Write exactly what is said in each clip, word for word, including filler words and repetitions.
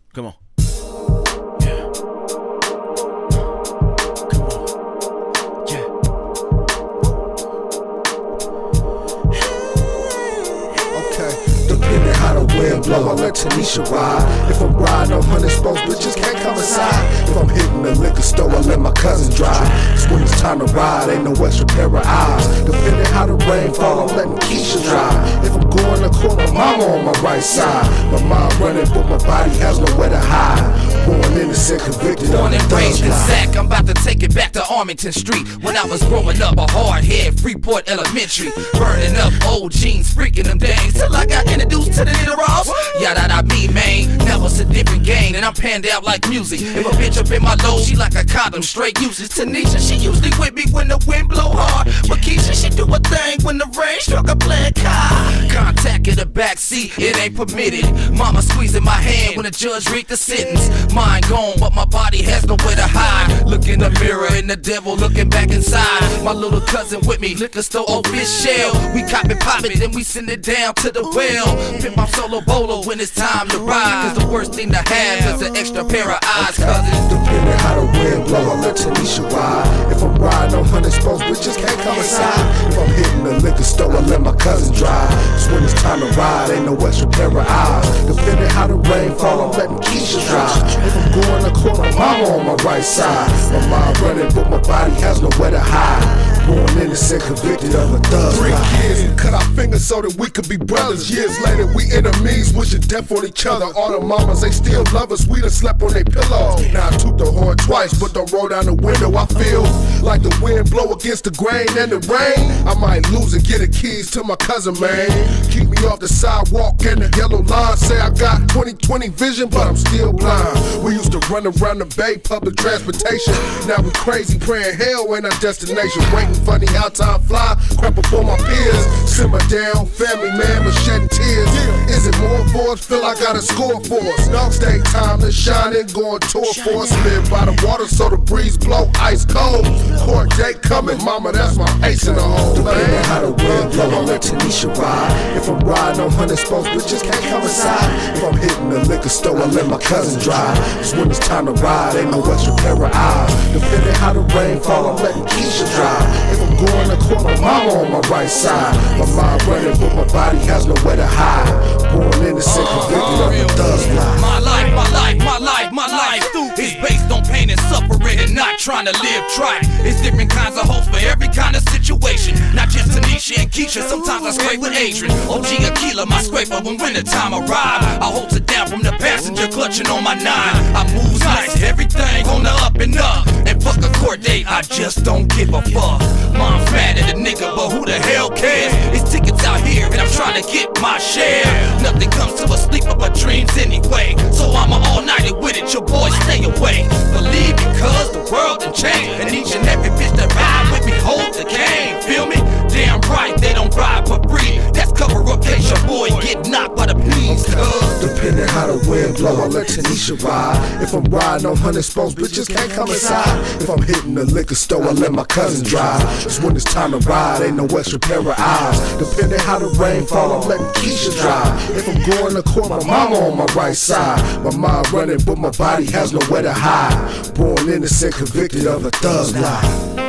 Come on. Yeah. Come on. Yeah. Okay. Depending how the wind blow, I let Tanisha ride. If I'm riding on hundred spokes, bitches can't come inside. If I'm hitting the liquor store, I let my cousin drive. Cause when it's time to ride, ain't no extra pair of eyes. Depending how the rain fall, I'm letting Keisha drive. If I'm going to court, my mama on my right side. My mind running, but my body has nowhere to hide. Born innocent, convicted, born and raised in lie. Sac. I'm about to take it back to Armington Street. When I was growing up, a hard head, Freeport Elementary. Burning up old jeans, freaking them days. Till I got introduced to the little Ross. Yeah, that I mean, man. Now it's a different game, and I'm panned out like music. If a bitch up in my low, she like a condom, straight uses. Tanisha, she usually with me when the wind blow hard. But Keisha, she do a thing when the rain struck a black car. Contact in the backseat, it ain't permitted. Mama squeezing my hand when the judge read the sentence. Mind gone, but my body has nowhere to hide. Look in the mirror and the devil looking back inside. My little cousin with me, liquor store official. We cop it, pop it, then we send it down to the well. Pimp my solo bolo when it's time to ride. Cause the worst thing to have is an extra pair of eyes, cousin. Depending how the wind blow, I let Tanisha ride. If I'm riding on hundred spokes, bitches can't come inside. If I'm hitting the liquor store, I let my cousin drive. Cause when it's time to ride, ain't no extra pair of eyes. Depending how the rain fall, I'm letting Keisha drive. If I'm going to court, my mama on my right side. My mind running, but my body has nowhere to hide. Born innocent, convicted of a thug. Three kids and cut our fingers so that we could be brothers. Years later, we enemies, wishing death on each other. All the mamas, they still love us. We done slept on their pillows. Now I toot the horn twice, but don't roll down the window. I feel like the wind blow against the grain and the rain. I might lose and get the keys to my cousin, man. Keep me off the sidewalk and the yellow line. Say I got twenty twenty vision, but I'm still blind. We used to run around the bay, public transportation. Now we crazy, praying hell ain't our destination. Waiting funny how time fly, crap up on my peers. Simmer down, family man, but shedding tears. Is it more for us? Feel I got a score for us. No, stay time to shine and going tour for us. Live by the water so the breeze blow ice cold. Court date coming, mama, that's my ace in the hole. Depending how the wind blow, I let Tanisha ride. If I'm riding on hundred spokes, bitches can't come inside. If I'm hitting the liquor store, I let my cousin drive. Cause when it's time to ride, ain't no extra pair of eyes. Depending how the rain fall, I'm letting Keisha drive. If I'm going to court, my mama on my right side. My mind running, but my body has nowhere to hide. Born innocent, convicted of a thug's life. My life, my life, my life, my life is based on pain and suffering and not trying to live trite. It's different kinds of hopes for every kind of situation. Not just Tanisha and Keisha, sometimes I scrape with Adrian. O G Aquila, my scraper when winter time arrive. I hold it down from the passenger, clutching on my nine. I moves nice, everything on the up and up. And fuck a court date, I just don't give a fuck. Mom's mad at the nigga, but who the hell cares? It's tickets out here and I'm trying to get my share. Nothing comes to a sleeper but dreams anyway. So I'm a all-nighter with it, your boy stay away. Believe because the world done changed. And each and every bitch that ride with me hold the game. Feel me? Damn right, they don't ride for free. That's cover up case your boy get knocked by the police. Cause depending how the wind blow, I let Tanisha ride. If I'm riding on hundred spokes, bitches can't come inside. If I'm hitting the liquor store, I let my cousin drive. Cause when it's time to ride, ain't no extra pair of eyes. Depending how the rain fall, I'm letting Keisha drive. If I'm going to court, my mama on my right side. My mind running, but my body has nowhere to hide. Born innocent, convicted of a thug's life.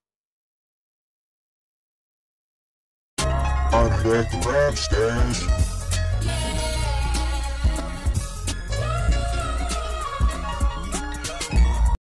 I'm back to rap stage.